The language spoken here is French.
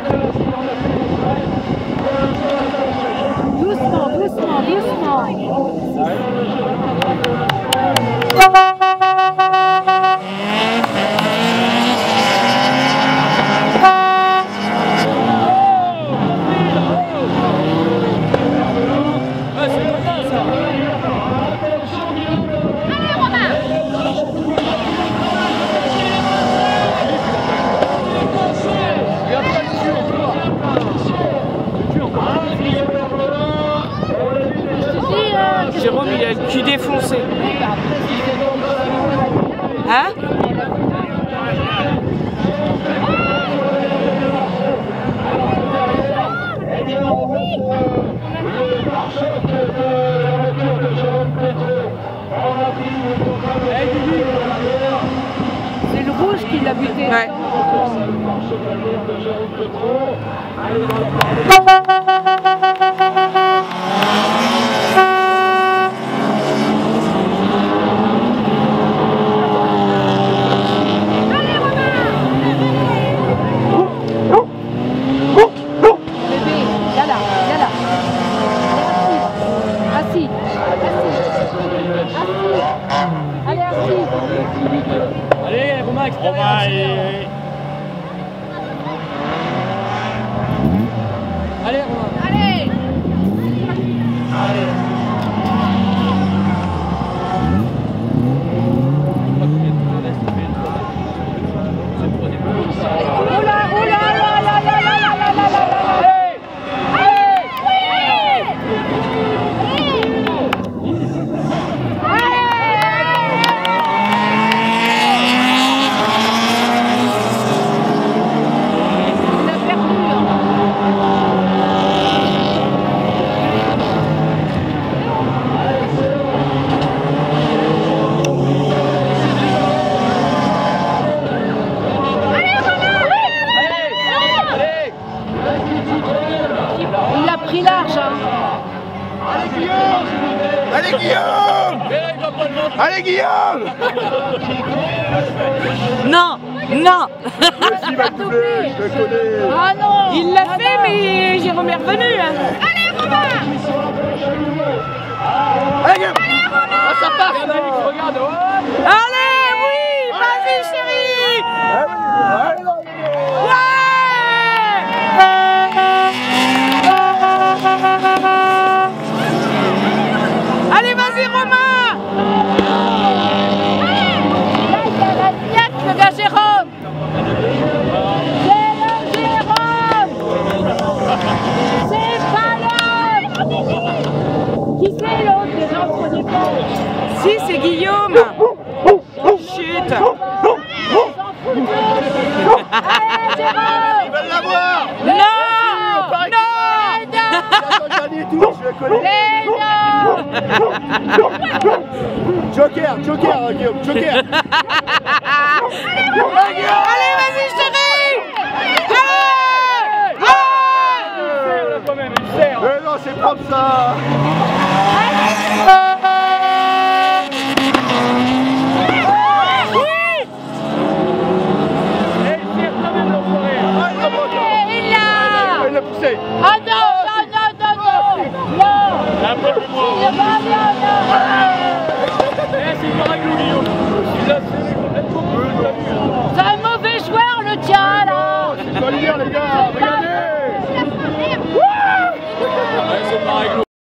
Doucement, doucement, doucement. Jérôme, il a le cul défoncé. Hein? C'est le rouge qui l'a buté. Ouais. Allez, Romain, allez. Allez, Romain. Allez. Il a pris large, hein. Allez Guillaume! Allez Guillaume! Allez Guillaume! Non, non. Il va doubler, je le connais. Ah non. Il l'a fait, mais Jérôme est revenu. Hein. Allez, Romain. Allez Guillaume! Ah, ça passe! Regarde, oh. Allez, oui, vas-y chérie. Allez, vas-y Romain. Le gars Jérôme. C'est le Jérôme. C'est pas l'autre. Qui c'est l'autre déjà, on connaît pas. Si, c'est Guillaume. Chut. Allez, Jérôme. Ils veulent l'avoir! Non, non. Je le connais. Joker, Joker, Guillaume, Joker. Allez, vas-y chérie. Allez. Mais non, c'est propre ça. Il l'a poussé. Ah non, non, non, non, non. Non. Il va bien, non. C'est un mauvais joueur, le tien, là. Je dois le dire, les gars. Regardez.